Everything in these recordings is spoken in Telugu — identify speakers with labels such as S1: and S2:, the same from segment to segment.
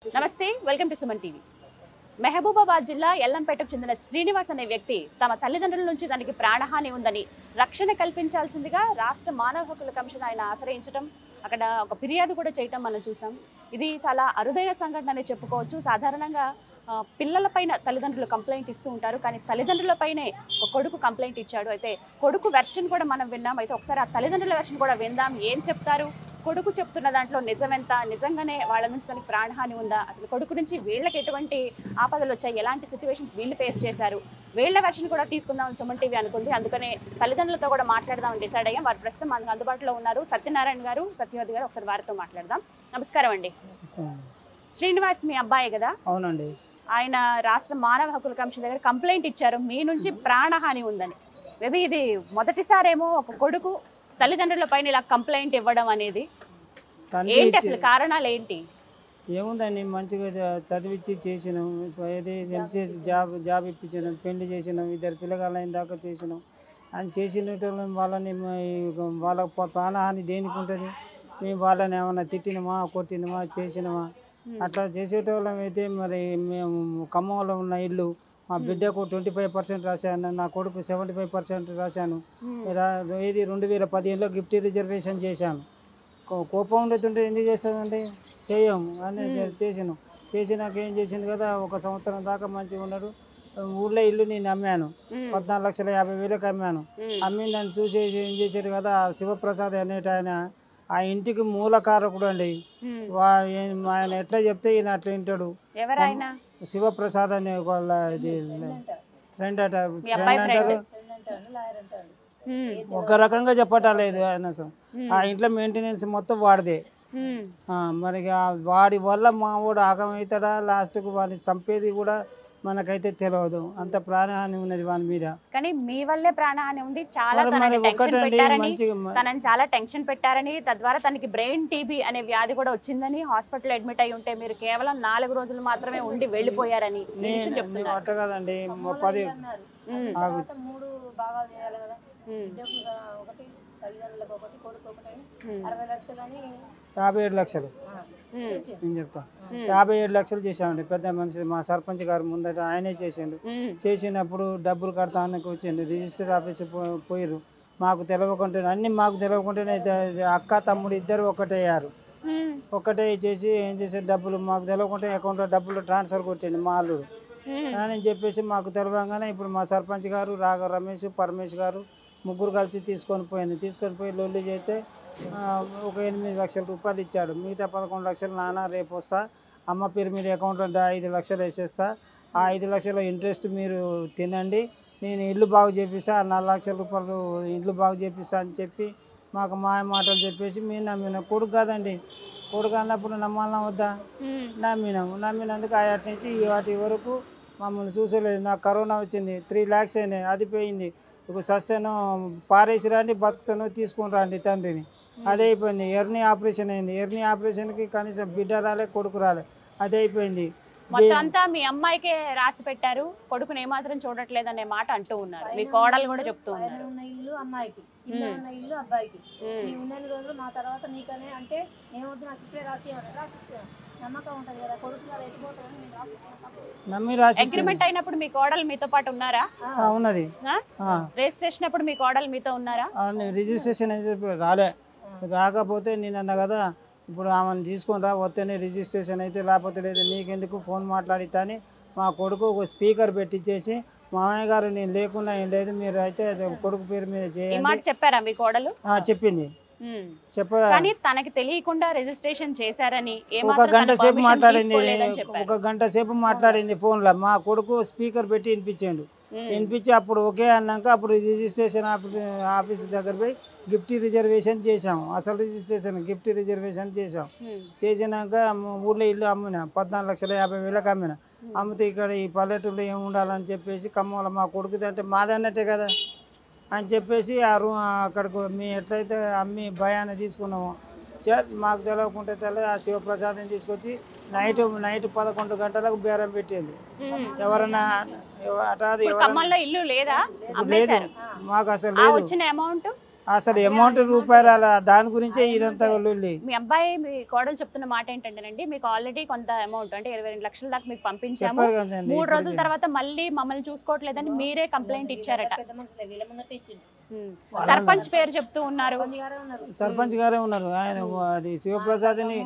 S1: నమస్తే welcome to Suman TV. Mahabubabad జిల్లా ఎల్లంపేటకు చెందిన శ్రీనివాస్ అనే వ్యక్తి తమ తల్లిదండ్రుల నుంచి తనకి ప్రాణహాని ఉందని రక్షణ కల్పించాల్సిందిగా రాష్ట్ర మానవ హక్కుల కమిషన్ ఆయన ఆశ్రయించడం, అక్కడ ఒక ఫిర్యాదు కూడా చేయటం మనం చూసాం. ఇది చాలా అరుదైన సంఘటన అని చెప్పుకోవచ్చు. సాధారణంగా పిల్లలపైన తల్లిదండ్రులు కంప్లైంట్ ఇస్తూ ఉంటారు, కానీ తల్లిదండ్రులపైనే ఒక కొడుకు కంప్లైంట్ ఇచ్చాడు. అయితే కొడుకు వెర్షన్ కూడా మనం విన్నాం. అయితే ఒకసారి ఆ తల్లిదండ్రుల వెర్షన్ కూడా విందాం. ఏం చెప్తారు, కొడుకు చెప్తున్న దాంట్లో నిజమెంత, నిజంగానే వాళ్ళ నుంచి తనకి ప్రాణహాని ఉందా, అసలు కొడుకు నుంచి వీళ్ళకి ఎటువంటి ఆపదలు వచ్చాయి, ఎలాంటి సిచ్యువేషన్స్ వీళ్ళు ఫేస్ చేశారు, వీళ్ళ వెర్షన్ కూడా తీసుకుందామని సుమన్ టీవీ అనుకుంది. అందుకనే తల్లిదండ్రులతో కూడా మాట్లాడదామని డిసైడ్ అయ్యాం. వారి ప్రస్తుతం మనకు అందుబాటులో ఉన్నారు సత్యనారాయణ గారు, సత్యవతి గారు. ఒకసారి వారితో మాట్లాడదాం. నమస్కారం అండి. శ్రీనివాస్ మీ అబ్బాయి కదా?
S2: అవునండి.
S1: ఆయన రాష్ట్ర మానవ హక్కుల కమిషన్ దగ్గర కంప్లైంట్ ఇచ్చారు మీ నుంచి ప్రాణహాని ఉందని. మేబీ ఇది మొదటిసారేమో ఒక కొడుకు తల్లిదండ్రుల పైన ఇలా కంప్లైంట్ ఇవ్వడం అనేది. ఏంటి అసలు కారణాలు ఏంటి?
S2: ఏముందండి, మంచిగా చదివించి చేసినాం, ఏది ఎంసీఎస్ జాబ్ ఇప్పించినాం, పెళ్లి చేసినాం, 2 పిల్లగాళ్ళు అయిన దాకా చేసినాం. అని చేసిన వాళ్ళని వాళ్ళ ప్రాణహాని దేనికి ఉంటుంది? మేము వాళ్ళని ఏమన్నా తిట్టినమా, కొట్టినమా, చేసినమా? అట్లా చేసేటోళ్ళం అయితే మరి మేము ఖమ్మంలో ఉన్న ఇల్లు మా బిడ్డకు 25% రాశాను, నా కొడుకు 75% రాశాను. ఇది 2015లో గిఫ్ట్ రిజర్వేషన్ చేశాను. కోపం ఉండేతుంటే ఎందుకు చేస్తామండి? చేయము అని చేసినాక ఏం చేసింది కదా, 1 సంవత్సరం దాకా మంచిగా ఉన్నాడు. ఊళ్ళో ఇల్లు నేను అమ్మాను, 14,50,000కి అమ్మాను. అమ్మిన దాన్ని చూసేసి ఏం చేశారు కదా, శివప్రసాద్ అనేట ఆయన ఆ ఇంటికి మూలకారకుడు అండి. ఆయన ఎట్లా చెప్తే ఈయన అట్లా వింటాడు. శివప్రసాద్ అనే వాళ్ళ ఇది ఫ్రెండ్ అంటారు. ఒక రకంగా చెప్పటలేదు ఆయన. ఆ ఇంట్లో మెయింటెనెన్స్ మొత్తం వాడిదే. మరి వాడి వల్ల మా వాడు ఆగమవుతాడా, లాస్ట్కు వాడిని చంపేది కూడా మనకైతే తెలియదు. అంత ప్రాణహాని ఉన్నది వాని మీద.
S1: కానీ మీ వల్లే ప్రాణహాని ఉంది. చాలా తనని చాలా టెన్షన్ పెట్టారని, తద్వారా తనకి బ్రెయిన్ టీబీ అనే వ్యాధి కూడా వచ్చిందని హాస్పిటల్ అడ్మిట్ అయి ఉంటే మీరు కేవలం 4 రోజులు మాత్రమే ఉండి వెళ్ళిపోయారని
S2: అట్ట కదండి. 10 57 లక్షలు నేను చెప్తా. 57 లక్షలు చేసామండి. పెద్ద మనిషి మా సర్పంచ్ గారు ముందట ఆయనే చేసిండు. చేసినప్పుడు డబ్బులు కడతానికి వచ్చిండు. రిజిస్టర్ ఆఫీస్ పోయిర్రు. మాకు తెలియకుంటే అన్ని మాకు తెలియకుంటేనే అక్క తమ్ముడు ఇద్దరు ఒక్కటే చేసి ఏం చేసారు, డబ్బులు మాకు తెలియకుంటే అకౌంట్లో డబ్బులు ట్రాన్స్ఫర్ కొట్టిండు మా అల్లుడు అని చెప్పేసి మాకు తెలియగానే ఇప్పుడు మా సర్పంచ్ గారు రమేష్ పరమేష్ గారు ముగ్గురు కలిసి తీసుకొని పోయి లొల్లి చేస్తే ఒక 8 లక్షల రూపాయలు ఇచ్చాడు. మిగతా 11 లక్షలు నాన్న రేపు వస్తా, అమ్మ పేరు మీద అకౌంట్లో 5 లక్షలు వేసేస్తా, ఆ 5 లక్షల ఇంట్రెస్ట్ మీరు తినండి, నేను ఇల్లు బాగు చేపిస్తా, 4 లక్షల రూపాయలు ఇల్లు బాగు చేపిస్తా అని చెప్పి మాకు మాయ మాటలు చెప్పేసి మేము నమ్మినాం. కొడుకు కాదండి, కొడుకు అన్నప్పుడు నమ్మాలన్నా వద్దా? నమ్మినందుకు వాటి నుంచి వాటి వరకు మమ్మల్ని చూసలేదు. నాకు కరోనా వచ్చింది, 3 lakhs అయినాయి, అది పోయింది. ఇప్పుడు సస్తేనో పారేసి రండి, బతుకుతానో తీసుకుని రండి తండ్రిని, అదే అయిపోయింది. ఎర్నీ ఆపరేషన్ అయింది, ఎర్నీ ఆపరేషన్కి కనీసం బిడ్డ రాలే, కొడుకు రాలే, అదే అయిపోయింది.
S1: మొత్తం అంతా మీ అమ్మాయికే రాసి పెట్టారు, కొడుకుని ఏమాత్రం చూడట్లేదనే మాట అంటూ ఉన్నారు. మీ కోడలు కూడా చెప్తూ ఉన్నారు.
S3: ఉన్న ఇల్లు అమ్మాయికి, ఉన్న ఇల్లు అబ్బాయికి, ఉన్నన్ని రోజులు మా తర్వాత నీకనే అంటే ఏమొద్దు, నాకు ఇప్పుడే రాసిస్తాను, నమ్మకం ఉంటుంది కదా, కొడుకు కదా ఎట్టిపోతారని మేము రాసిస్తాను.
S1: అగ్రిమెంట్ అయినప్పుడు మీ కోడలు మీతో పాటు ఉన్నారా?
S2: ఉన్నది.
S1: రిజిస్ట్రేషన్ అప్పుడు మీ కోడలు మీతో ఉన్నారా?
S2: రిజిస్ట్రేషన్ రాకపోతే నేను అన్నా కదా, ఇప్పుడు ఆమెను తీసుకొని రా, వస్తేనే రిజిస్ట్రేషన్ అయితే, లేకపోతే లేదు, నీకెందుకు ఫోన్ మాట్లాడితే అని మా కొడుకు ఒక స్పీకర్ పెట్టించేసి, మామయ్య గారు నేను లేకున్నా ఏం లేదు, మీరు అయితే కొడుకు పేరు మీద చేయండి
S1: చెప్పారా మీ కోడలు?
S2: చెప్పింది.
S1: కానీ తనకి తెలియకుండా రిజిస్ట్రేషన్ చేశారని
S2: 1 గంట సేపు మాట్లాడింది ఫోన్లో. మా కొడుకు స్పీకర్ పెట్టి వినిపించి అప్పుడు ఓకే అన్నాక అప్పుడు రిజిస్ట్రేషన్ ఆఫీస్ దగ్గర పోయి గిఫ్ట్ రిజర్వేషన్ చేసాము. అసలు రిజిస్ట్రేషన్ గిఫ్ట్ రిజర్వేషన్ చేసినాక ఊళ్ళో ఇల్లు అమ్మిన, 14,50,000కి అమ్మిన. అమ్మితే ఇక్కడ ఈ పల్లెటూరులో ఏమి ఉండాలని చెప్పేసి ఖమ్మంలో మా కొడుకుది అంటే మాదన్నట్టే కదా అని చెప్పేసి ఆ అక్కడికి మేము ఎట్లయితే అమ్మి భయాన్ని తీసుకున్నామో మాకు తెలియకుంటే ఆ శివప్రసాద్ని తీసుకొచ్చి నైట్ 11 గంటలకు బేరం పెట్టిండు. ఎవరన్నా
S1: ఇల్లు లేదా?
S2: లేదు, మాకు అసలు లేదు. అసలు అమౌంట్ రూపాయల దాని గురించే ఇదంతా లొల్లి.
S1: మీ అబ్బాయి మీ కోడలు చెప్తున్న మాట ఏంటంటేనండి, మీకు ఆల్రెడీ కొంత అమౌంట్ అంటే 22 లక్షల దాకా మీకు పంపించాము,
S2: చెప్పారు కదండి
S1: 3 రోజుల తర్వాత మళ్ళీ మమ్మల్ని చూసుకోవట్లేదని మీరే కంప్లైంట్ ఇచ్చారట. సర్పంచ్ పేరు చెప్తూ ఉన్నారు.
S2: సర్పంచ్ గారే ఉన్నారు. ఆయన అది శివప్రసాద్ ని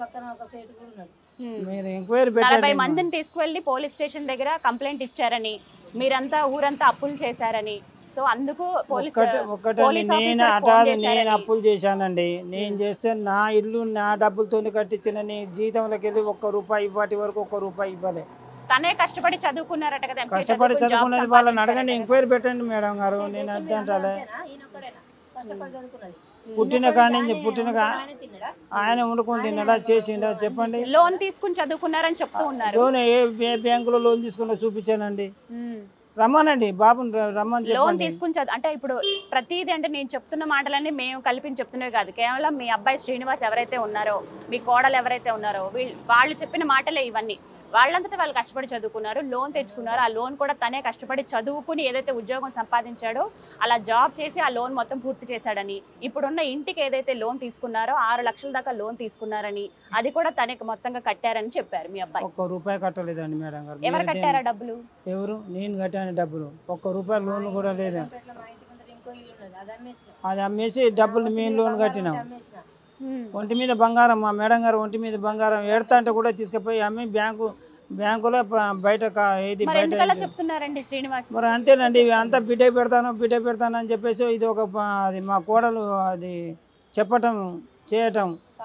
S2: మీరు ఎంక్వైరీ
S1: 40
S2: పెట్టండి.
S1: మందిని తీసుకువెళ్ళి పోలీస్ స్టేషన్ దగ్గర కంప్లైంట్ ఇచ్చారని, మీరంతా ఊరంతా అప్పులు చేశారని, సో అందుకు
S2: ఒక్కటండి నేను అప్పులు చేశానండి. నేను చేస్తే నా ఇల్లు నా డబ్బులతో కట్టించిన జీతంలోకి వెళ్ళి ₹1 ఇవ్వటి వరకు ₹1 ఇవ్వలే.
S1: తనే కష్టపడి చదువుకున్నారట కదా.
S2: కష్టపడి చదువుకున్నది వాళ్ళని అడగండి, ఎంక్వైరీ పెట్టండి మేడం గారు. నేను అర్థం అంటాలే. పుట్టిన కాడి నుంచి ఆయన వండుకొని తిన్నాడా చేసిండా చెప్పండి.
S1: లోన్ తీసుకుని చదువుకున్నారని చెప్తూ ఉన్నారు.
S2: లోన్ ఏ బ్యాంకులో లోన్ తీసుకున్నా చూపించానండి. రమ్మనండి బాబుని రమ్మని
S1: లోన్
S2: చెప్పండి.
S1: తీసుకుని అంటే ఇప్పుడు ప్రతిదీ అంటే నేను చెప్తున్న మాటలన్నీ మేము కలిపి చెప్తున్నవి కాదు, కేవలం మీ అబ్బాయి శ్రీనివాస్ ఎవరైతే ఉన్నారో, మీ కోడలు ఎవరైతే ఉన్నారో వాళ్ళు చెప్పిన మాటలే ఇవన్నీ. వాళ్ళంతటా వాళ్ళు కష్టపడి చదువుకున్నారు, లోన్ తెచ్చుకున్నారు. ఆ లోన్ కూడా తనే కష్టపడి చదువుకుని ఏదైతే ఉద్యోగం సంపాదించాడో అలా జాబ్ చేసి ఆ లోన్ మొత్తం పూర్తి చేశాడని, ఇప్పుడున్న ఇంటికి ఏదైతే లోన్ తీసుకున్నారో 6 లక్షల దాకా లోన్ తీసుకున్నారని, అది కూడా తనే మొత్తంగా కట్టారని చెప్పారు మీ అబ్బాయి.
S2: ₹1 కట్టలేదండి మేడం గారు.
S1: ఎవరు కట్టారా డబ్బులు?
S2: ఎవరు? నేను కట్టాను డబ్బులు. ₹1 లోన్ కూడా లేదా. అది అమ్మేసి డబ్బులు మేము లోన్ కట్టినాం. ఒంటి మీద బంగారం మా మేడం గారు ఒంటి మీద బంగారం ఏడతా అంటే కూడా తీసుకుపోయి అమ్మి బ్యాంకులో బయట ఏది బయట
S1: చెప్తున్నారండి శ్రీనివాస్.
S2: మరి అంతేనండి, అంతా బిడ్డ పెడతాను అని చెప్పేసి ఇది ఒక అది మా కోడలు అది చెప్పటం చేయటం.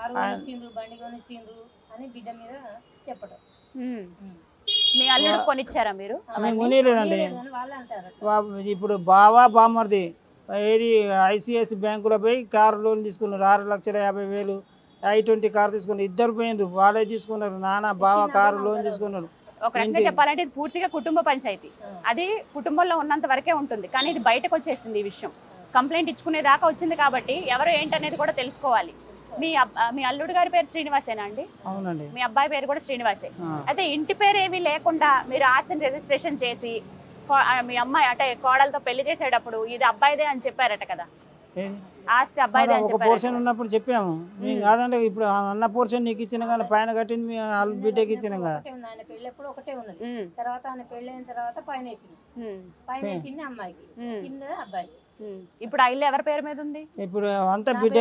S1: మీ అల్లుడు కొనిచ్చారా మీరు?
S2: మేము కొనిలేదండి. ఇప్పుడు బావా బామ్మర్ది ఏది ICIC బ్యాంకులో పోయి కారు లోన్ తీసుకున్నారు. 6,50,000 I-20 కారు తీసుకున్నారు. ఇద్దరు పోయినరు, వాళ్ళే తీసుకున్నారు. నాన్న బావ కారు లోన్ తీసుకున్నారు.
S1: ఒక రకంగా చెప్పాలంటే ఇది పూర్తిగా కుటుంబ పంచాయతీ. అది కుటుంబంలో ఉన్నంత వరకే ఉంటుంది, కానీ ఇది బయటకు వచ్చేసింది. ఈ విషయం కంప్లైంట్ ఇచ్చుకునేదాకా వచ్చింది కాబట్టి ఎవరు ఏంటనేది కూడా తెలుసుకోవాలి. మీ అల్లుడు గారి పేరు శ్రీనివాసేనా అండి?
S2: అవునండి.
S1: మీ అబ్బాయి పేరు కూడా శ్రీనివాసే. అయితే ఇంటి పేరు ఏమీ లేకుండా మీరు ఆస్తిని రిజిస్ట్రేషన్ చేసి మీ అమ్మాయి అంటే కోడలతో పెళ్లి చేసేటప్పుడు ఇది అబ్బాయిదే అని చెప్పారట కదా, ఆస్తి అబ్బాయిదే అని చెప్పారు.
S2: పోర్షన్ ఉన్నప్పుడు చెప్పాము మేము కాదంటే ఇప్పుడు అన్న పోర్షన్ నీకు ఇచ్చిన కానీ పైన కట్టింది మీ బిడ్డకి ఇచ్చిన కదా.
S3: ఆయన పెళ్లి ఎప్పుడు ఒకటే ఉన్నది. తర్వాత ఆయన పెళ్లి అయిన తర్వాత పైన వేసింది అమ్మాయికి, కింద అబ్బాయి.
S1: ఇప్పుడు ఆ ఇల్లు ఎవరి పేరు మీద ఉంది?
S2: ఇప్పుడు అంతా బిడ్డ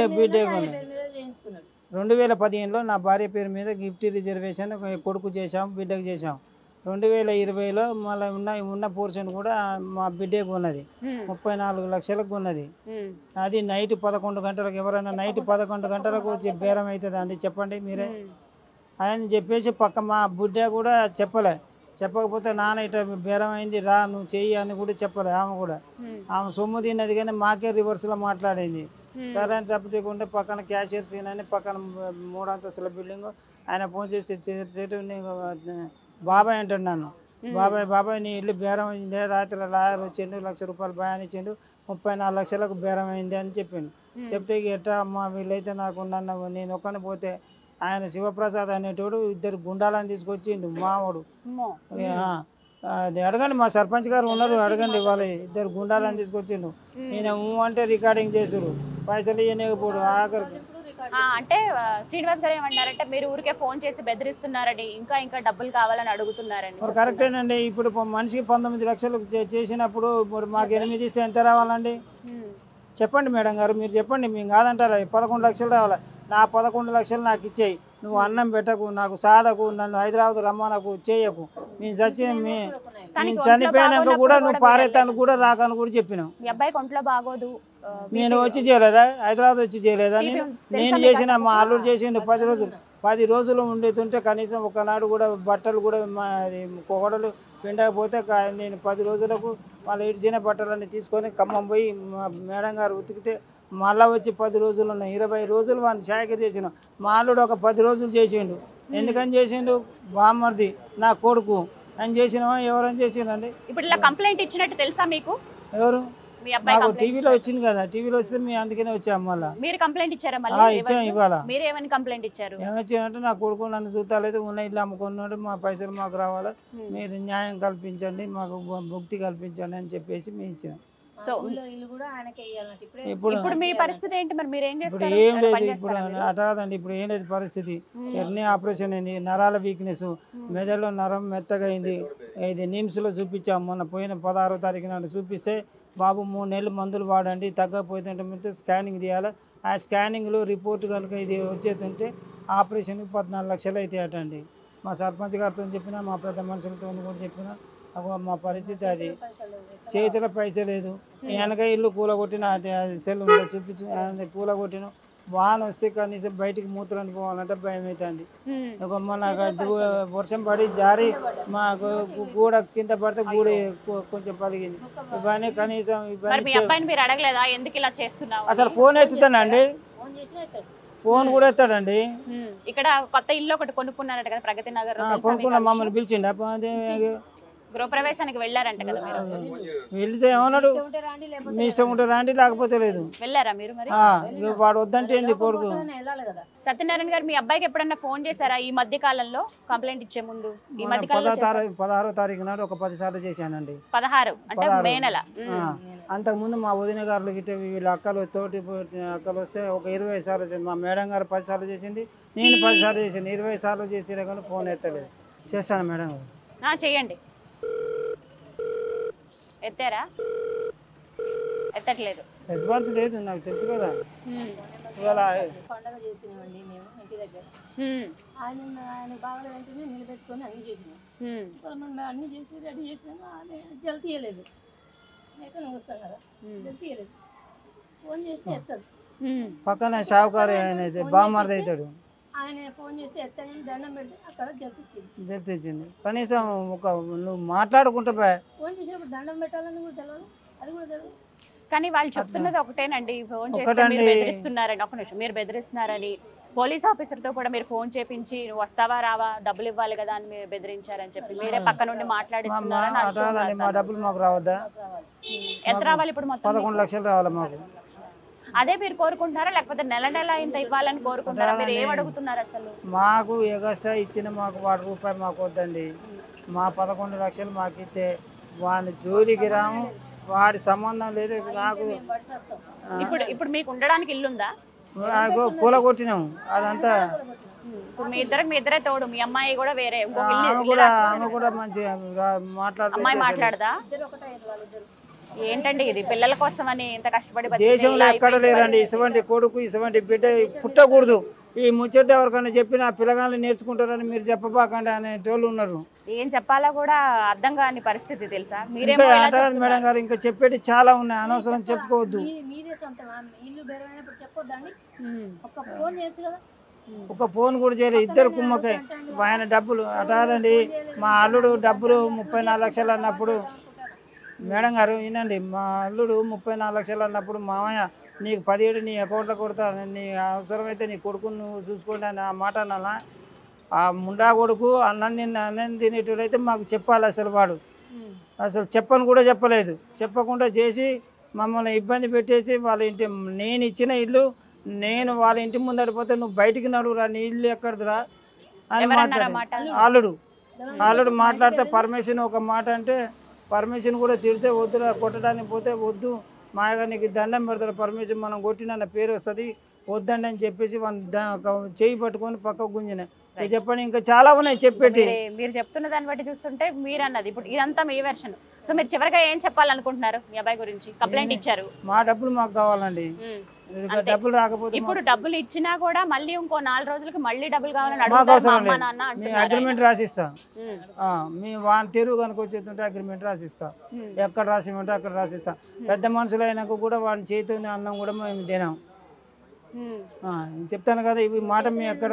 S2: 2015లో నా భార్య పేరు మీద గిఫ్ట్ రిజర్వేషన్ కొడుకు చేసాం, బిడ్డకు చేసాం. 2020లో మళ్ళీ ఉన్న పోర్షన్ కూడా మా బిడ్డకు ఉన్నది. 34 లక్షలకు ఉన్నది. అది నైట్ 11 గంటలకు ఎవరైనా నైట్ 11 గంటలకు బేరం అవుతుంది అండి చెప్పండి మీరే. ఆయన చెప్పేసి పక్క మా బిడ్డ కూడా చెప్పకపోతే నాన్న ఇట్లా బేరం అయింది రా నువ్వు చెయ్యి అని కూడా చెప్పలే. ఆమె కూడా ఆమె సొమ్ము తిన్నది కానీ మాకే రివర్స్లో మాట్లాడింది. సరే అని చెప్పకుంటే పక్కన క్యాషియర్ సీన్ అని పక్కన 3 అంతస్తుల బిల్డింగ్ ఆయన ఫోన్ చేసి బాబాయ్ అంటున్నాను, బాబాయ్ నీ ఇల్లు బేరం అయిందే, రాత్రి లాయర్ వచ్చిండు ₹1,00,000 భయాన్ని ఇచ్చిండు, 34 లక్షలకు బేరం అయింది అని చెప్పిండు. చెప్తే ఎట్టా అమ్మ వీళ్ళైతే నాకు నేను ఒక్కని పోతే ఆయన శివప్రసాద్ అనేటోడు 2 గుండాలని తీసుకొచ్చిండు మావాడు. అది అడగండి, మా సర్పంచ్ గారు ఉన్నారు అడగండి, వాళ్ళు 2 గుండాలని తీసుకొచ్చిండు. నేను అంటే రికార్డింగ్ చేసుడు పైసలు ఇవ్వకపోడు ఆఖరికి.
S1: అంటే శ్రీనివాస్ గారు ఏమన్నారంటే మీరు ఊరికే ఫోన్ చేసి బెదిరిస్తున్నారని, ఇంకా డబ్బులు కావాలని అడుగుతున్నారని.
S2: కరెక్టేనండి. ఇప్పుడు మనిషికి 19 లక్షలు చేసినప్పుడు ఇప్పుడు మాకు 8 ఇస్తే ఎంత రావాలండి చెప్పండి మేడం గారు, మీరు చెప్పండి. మేము కాదంటారా 11 లక్షలు రావాలి. నా 11 లక్షలు నాకు ఇచ్చేయి, నువ్వు అన్నం పెట్టకు, నాకు సాధకు, నన్ను హైదరాబాద్ రమ్మనకు, చేయకు, మేము చనిపోయినాక కూడా నువ్వు పారేతాను కూడా రాకని కూడా చెప్పినాం.
S1: మీ అబ్బాయికి ఒంట్లో బాగోదు,
S2: నేను వచ్చి చేయలేదా, హైదరాబాద్ వచ్చి చేయలేదా, నేను చేసిన మా అల్లుడు చేసిండు 10 రోజులు ఉండేతుంటే కనీసం ఒకనాడు కూడా బట్టలు కూడా అది కోడలు పిండకపోతే నేను 10 రోజులకు వాళ్ళు ఇడిచిన బట్టలన్నీ తీసుకొని ఖమ్మం పోయి మేడం గారు ఉతికితే మళ్ళీ వచ్చి 10 రోజులు ఉన్నాయి. 20 రోజులు వాళ్ళు చాకరీ చేసిన. మా అల్లుడు ఒక 10 రోజులు చేసిండు. ఎందుకని చేసిండు? బామ్మర్ది నా కొడుకు అని చేసినావా ఎవరని చేసిండండి?
S1: ఇప్పుడు ఇలా కంప్లైంట్ ఇచ్చినట్టు తెలుసా మీకు?
S2: ఎవరు? మాకు టీవీలో వచ్చింది కదా, టీవీలో వస్తే మేము అందుకనే వచ్చాము. మళ్ళీ
S1: మీరు కంప్లైంట్ ఇచ్చారా?
S2: ఇచ్చాం. ఇవాళ
S1: మీరు ఏమని కంప్లైంట్ ఇచ్చారు?
S2: ఏమొచ్చారంటే నా కొడుకు నన్ను చూస్తాలేదు, ఉన్న ఇల్లు అమ్ముకున్నాడు, మా పైసలు మాకు రావాలి, మీరు న్యాయం కల్పించండి, మాకు ముక్తి కల్పించండి అని చెప్పేసి మేము ఇచ్చినాం.
S1: సో
S3: ఇల్లు కూడా ఆయనకే ఇవ్వాలంటే
S1: ఇప్పుడు మీ పరిస్థితి ఏంటి మరి? మీరు ఏం
S2: ఇప్పుడు
S1: చేస్తారు?
S2: ఏం లేదు, ఇప్పుడు అటాదండి, ఇప్పుడు ఏం లేదు పరిస్థితి. ఎర్నీ ఆపరేషన్ అయింది, నరాల వీక్నెస్, మెదడులో నరం మెత్తగా అయింది. ఇది నిమ్స్లో చూపించాం, మొన్న పోయిన 16వ తారీఖు నాడు చూపిస్తే బాబు 3 నెలలు మందులు వాడండి, తగ్గకపోతే స్కానింగ్ తీయాలి. ఆ స్కానింగ్లో రిపోర్ట్ కనుక ఇది వచ్చేస్తుంటే ఆపరేషన్కి 14 లక్షలు అవుతాయి అటండి. మా సర్పంచ్ గారితో చెప్పినా, మా పెద్ద మనుషులతో కూడా చెప్పినా, మా పరిస్థితి అది. చేతిలో పైస లేదు. వెనక ఇల్లు కూలగొట్టిన సెల్ ఉంటే చూపించు, కూలగొట్టిన వాన వస్తే కనీసం బయటికి మూత్రాన్ని పోవాలంటే భయం అవుతుంది. మొన్న వర్షం పడి జారి మాకు గూడ కింద పడితే గూడ కొంచెం పలిగింది. ఇవన్నీ కనీసం
S1: మీరు అడగలేదా ఎందుకు ఇలా చేస్తున్నావు?
S2: అసలు ఫోన్ ఎత్తుతానండి, ఫోన్ కూడా ఎత్తాడండి.
S1: ఇక్కడ కొత్త ఇల్లు ఒకటి కొనుక్కున్నారట కదా ప్రగతి నగర్,
S2: కొనుక్కున్నా, మమ్మల్ని పిలిచిండ,
S1: గృహప్రవేశానికి వెళ్ళారంట కదా మీరు?
S2: వెళ్తే ఏమన్నాడు, మీ ఇష్టం ఉంటే రాండి, లేకపోతే లేదు.
S1: వెళ్ళారా మీరు మరి?
S2: వాడు వద్దంటే ఏంది కొడుకు.
S1: సత్యనారాయణ గారు మీ అబ్బాయికి ఎప్పుడన్నా ఫోన్ చేశారా ఈ మధ్య కాలంలో కంప్లైంట్ ఇచ్చే ముందు? ఈ మధ్య
S2: 16వ తారీఖు నాడు ఒక 10 సార్లు చేశానండి.
S1: 16 అంటే మే నెల.
S2: అంతకుముందు మా వదిన గారులు గిట్ట వీళ్ళ అక్కలు తోటి అక్కలు వస్తే ఒక 20 సార్లు చేసింది. మా మేడం గారు 10 సార్లు చేసింది, నేను 10 సార్లు చేసింది. 20 సార్లు చేసినా కానీ ఫోన్ ఎత్తలేదు. చేస్తాను మేడం గారు.
S1: చెయ్యండి. ఎత్తారా? ఎత్తట్లేదు,
S2: రెస్పాన్స్ లేదు, నాకు తెలుసు కదా. ఇవాళ
S3: పండగ చేసినామండి మేము ఇంటి దగ్గర. ఆయన బాగా వెంటనే నిలబెట్టుకొని అన్ని చేసినాం. మనం అన్ని చేసి రెడీ చేసినాక అదే జల్ తీయలేదు, లేక వస్తాం కదా, జల్ తీయలేదు. ఫోన్ చేస్తే ఎత్తాడు.
S2: పక్కన షావుకారు ఆయన బామ్మర్ది అవుతాడు.
S3: ఆయన ఫోన్ చేస్తే ఎత్తగానే దండం పెడితే అక్కడ జల్
S2: తెచ్చింది. కనీసం ఒక నువ్వు మాట్లాడుకుంటా
S3: ఫోన్ చేసినప్పుడు దండం పెట్టాలని కూడా తెలియదు, అది కూడా తెలియదు.
S1: కానీ వాళ్ళు చెప్తున్నది ఒకటేనండి, ఫోన్ చేస్తే మీరు బెదిరిస్తున్నారని. ఒక నిమిషం, మీరు బెదిరిస్తున్నారని పోలీస్ ఆఫీసర్తో కూడా మీరు ఫోన్ చేపించి నువ్వు వస్తావా రావా, డబ్బులు ఇవ్వాలి కదా అని మీరు బెదిరించారని చెప్పి మీరే పక్క నుండి మాట్లాడిస్తున్నారు.
S2: మా డబ్బులు మాకు రావద్దా?
S1: ఎంత రావాలి ఇప్పుడు? మొత్తం
S2: 11 లక్షలు రావాలి మాకు.
S1: అదే మీరు కోరుకుంటున్నారా లేకపోతే నెల నెల ఇంత ఇవ్వాలని కోరుకుంటారా? మీరు ఏం అడుగుతున్నారు అసలు?
S2: మాకు ఎగస్ట్రా ఇచ్చిన మాకు ₹1 మాకు వద్దండి. మా 11 లక్షలు మాకు ఇస్తే వాడి జోలికి రాము, వాడి సంబంధం లేదు నాకు.
S1: ఇప్పుడు మీకు ఉండడానికి ఇల్లుందా?
S2: పూల కొట్టినాము అదంతా.
S1: ఇప్పుడు మీ ఇద్దరే తోడు, మీ అమ్మాయి కూడా వేరే
S2: ఆమె కూడా మంచిగా
S1: అమ్మాయి మాట్లాడదా? ఏంటండి ఇది? పిల్లల కోసం అని ఎంత కష్టపడి
S2: దేశంలో ఎక్కడ లేరండి ఇటువంటి కొడుకు, ఇటువంటి బిడ్డ పుట్టకూడదు. ఈ ముచ్చట ఎవరికైనా చెప్పిన పిల్లగాళ్ళు నేర్చుకుంటారని మీరు చెప్పబాకండి అనేటోళ్ళు ఉన్నారు.
S1: ఏం చెప్పాలా కూడా అర్థం కాని పరిస్థితి తెలుసా? మీరే
S2: మేడం గారు ఇంకా చెప్పేది చాలా ఉన్నాయి, అనవసరం చెప్పుకోవద్దు. ఒక ఫోన్ కూడా చేయలేదు, ఇద్దరు కుమ్మకాయ. ఆయన డబ్బులు అటాదండి, మా అల్లుడు డబ్బులు 34 లక్షలు అన్నప్పుడు, మేడం గారు వినండి, మా అల్లుడు 34 లక్షలు అన్నప్పుడు మామయ్య నీకు 17 నీ అకౌంట్లో కొడతా, నీ అవసరమైతే నీ కొడుకుని నువ్వు చూసుకోండి అని ఆ మాట అన్నా. ఆ ముండా కొడుకు అన్నం తినేటోడైతే మాకు చెప్పాలి. అసలు వాడు అసలు చెప్పని కూడా చెప్పలేదు, చెప్పకుండా చేసి మమ్మల్ని ఇబ్బంది పెట్టేసి వాళ్ళ ఇంటి, నేను ఇచ్చిన ఇల్లు నేను వాళ్ళ ఇంటి ముందర పోతే నువ్వు బయటికి నడువురా, నీ ఇల్లు ఎక్కడిదిరా అని మాట్లాడు. ఆల్రెడీ మాట్లాడితే పర్మిషన్ ఒక మాట అంటే పర్మిషన్ కూడా తిడితే వద్దురా, కొట్టడానికి పోతే వద్దు మాయగా నీకు దండం పెడతారు, పర్మిషన్ మనం కొట్టిన పేరు వస్తుంది వద్దండి అని చెప్పేసి చేయి పట్టుకొని పక్కకు గుంజిన. చెప్పండి, ఇంకా చాలా ఉన్నాయి చెప్పేటి.
S1: మీరు చెప్తున్న దాన్ని బట్టి చూస్తుంటే మీరు అన్నది ఇప్పుడు ఇదంతా మీ వెర్షన్. సో మీరు చివరిగా ఏం చెప్పాలనుకుంటున్నారు? మీ అబ్బాయి గురించి కంప్లైంట్ ఇచ్చారు,
S2: మా డబ్బులు మాకు కావాలండి. డబ్బులు రాకపోతే
S1: ఇప్పుడు డబ్బులు ఇచ్చినా కూడా మళ్ళీ ఇంకో 4 రోజులకి మళ్ళీ డబ్బులు కావాలని అడుగుతారు.
S2: అగ్రిమెంట్ రాసిస్తా, మీ వాన్ తెరువు కనుక వచ్చేస్తుంటే అగ్రిమెంట్ రాసిస్తా, ఎక్కడ రాసిమంటే అక్కడ రాసిస్తా. పెద్ద మనుషులు అయినాక కూడా వాడిని చేతితో అన్నం కూడా మేము తినాం. చెప్తాను కదా ఇవి మాట మీ ఎక్కడ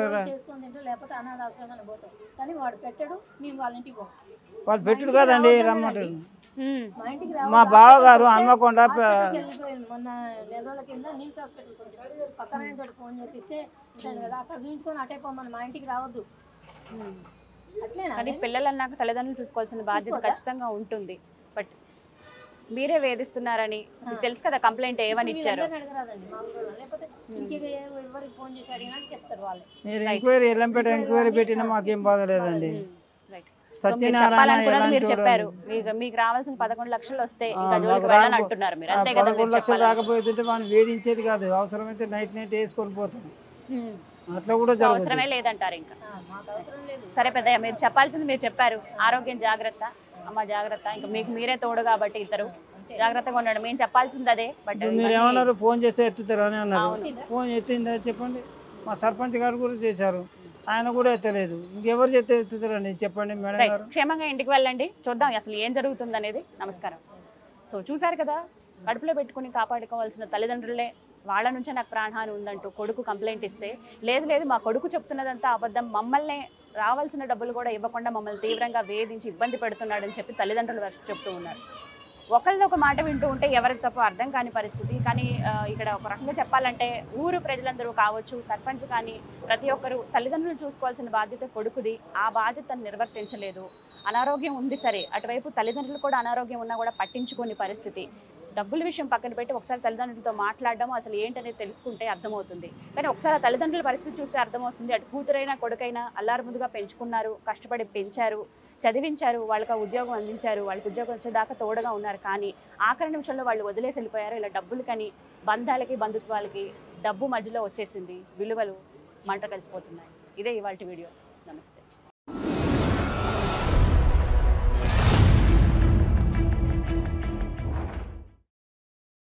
S2: వాళ్ళు పెట్టుడు కదండి, రమ్మంటాడు. మా బావగారు హన్మకొండ
S3: మొన్న 4 రోజుల కింద నిమ్స్ హాస్పిటల్ పక్కన ఫోన్ చేపిస్తే కదా అక్కడ చూపించుకొని అటైపోమని, మా ఇంటికి రావద్దు.
S1: కానీ పిల్లలు అన్నాక తల్లిదండ్రులు చూసుకోవాల్సిన బాధ్యత ఖచ్చితంగా ఉంటుంది. బట్ మీరే వేధిస్తున్నారని తెలుసు కదా, కంప్లైంట్ ఏమని ఇచ్చారు?
S2: మీరు ఎంక్వైరీ ఎల్లంపేట ఎంక్వైరీ పెట్టినా మాకేం బాధ లేదండి. సత్యనారాయణ
S1: మీరు చెప్పారు మీకు రావాల్సిన 11 లక్షలు వస్తే ఇంకా జోలికి వెళ్ళని అంటున్నారు మీరు, అంతే కదా?
S2: 11 లక్షలు రాకపోతుంటే మనం వేధించేది కాదు, అవసరమైతే నైట్ వేసుకొని పోతాం, అట్లా కూడా
S1: అవసరమే లేదంటారు ఇంకా. సరే పెద్దయ్య, మీరు చెప్పాల్సింది మీరు చెప్పారు. ఆరోగ్యం జాగ్రత్త, అమ్మ జాగ్రత్త, ఇంకా మీకు మీరే తోడు కాబట్టి ఇద్దరు జాగ్రత్తగా ఉన్నాడు. మేము చెప్పాల్సింది అదే. బట్
S2: మీరు ఏమన్నారు, ఫోన్ చేస్తే ఎత్తుతారు అని అన్నారు. ఫోన్ ఎత్తిందా చెప్పండి? మా సర్పంచ్ గారు కూడా చేశారు, ఆయన కూడా ఎత్తలేదు. ఇంకెవరు చేస్తే ఎత్తుతారండి చెప్పండి మేడం గారు.
S1: క్షేమంగా ఇంటికి వెళ్ళండి, చూద్దాం అసలు ఏం జరుగుతుంది అనేది. నమస్కారం. సో చూసారు కదా, కడుపులో పెట్టుకుని కాపాడుకోవాల్సిన తల్లిదండ్రులే వాళ్ళ నుంచే నాకు ప్రాణహాని ఉందంటూ కొడుకు కంప్లైంట్ ఇస్తే, లేదు మా కొడుకు చెప్తున్నదంతా అబద్ధం, మమ్మల్ని రావాల్సిన డబ్బులు కూడా ఇవ్వకుండా మమ్మల్ని తీవ్రంగా వేధించి ఇబ్బంది పెడుతున్నాడని చెప్పి తల్లిదండ్రులు చెప్తూ ఉన్నారు. ఒకరిది ఒక మాట వింటూ ఉంటే ఎవరికి తప్ప అర్థం కాని పరిస్థితి. కానీ ఇక్కడ ఒక రకంగా చెప్పాలంటే ఊరు ప్రజలందరూ కావచ్చు, సర్పంచ్ కానీ ప్రతి ఒక్కరు తల్లిదండ్రులు చూసుకోవాల్సిన బాధ్యత కొడుకుది, ఆ బాధ్యతను నిర్వర్తించలేదు. అనారోగ్యం ఉంది సరే, అటువైపు తల్లిదండ్రులు కూడా అనారోగ్యం ఉన్నా కూడా పట్టించుకునే పరిస్థితి. డబ్బుల విషయం పక్కన పెట్టి ఒకసారి తల్లిదండ్రులతో మాట్లాడడం అసలు ఏంటనేది తెలుసుకుంటే అర్థమవుతుంది. కానీ ఒకసారి తల్లిదండ్రుల పరిస్థితి చూస్తే అర్థమవుతుంది. అటు కూతురైనా కొడుకైనా అల్లారు ముద్దుగా పెంచుకున్నారు, కష్టపడి పెంచారు, చదివించారు, వాళ్ళకి ఉద్యోగం అందించారు, వాళ్ళకి ఉద్యోగం వచ్చేదాకా తోడుగా ఉన్నారు. కానీ ఆఖరి నిమిషంలో వాళ్ళు వదిలేసి వెళ్ళిపోయారు. ఇలా డబ్బులు కానీ బంధాలకి బంధుత్వాలకి డబ్బు మధ్యలో వచ్చేసింది, విలువలు మంట కలిసిపోతున్నాయి. ఇదే ఇవాళ వీడియో. నమస్తే.